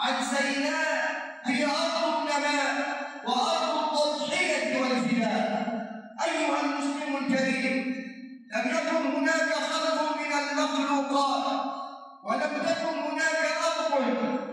عن سيناء هي أرض النماء وأرض التضحية والفداء. أيها المسلم الكريم، لم يكن هناك خلق من المخلوقات ولم تكن هناك أرض